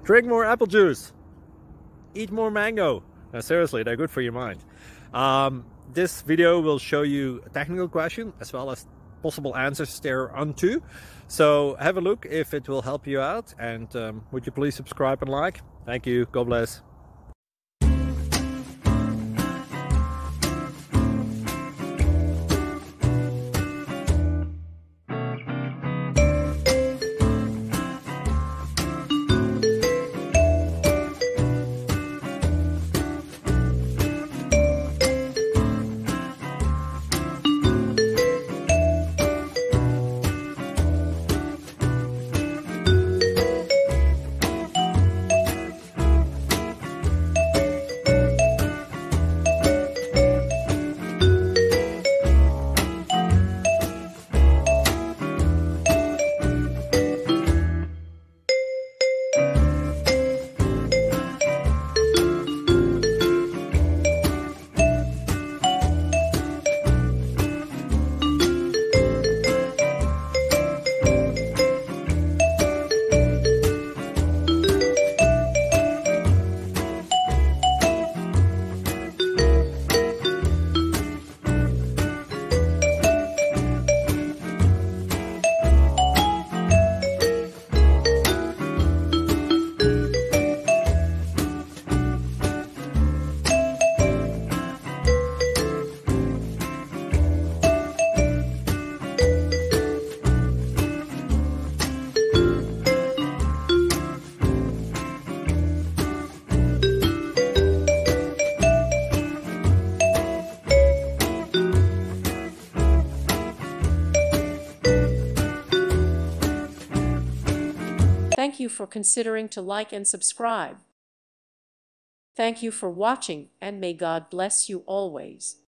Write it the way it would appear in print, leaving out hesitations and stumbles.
Drink more apple juice. Eat more mango. Now, seriously, they're good for your mind. This video will show you a technical question as well as possible answers thereunto. So have a look if it will help you out, and would you please subscribe and like? Thank you. God bless. Thank you for considering to like and subscribe. Thank you for watching, and may God bless you always.